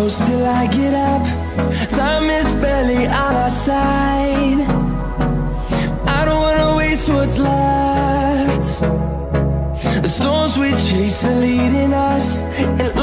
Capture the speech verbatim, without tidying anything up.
close till I get up. Time is barely on our side. I don't wanna waste what's left. The storms we chase are leading us, and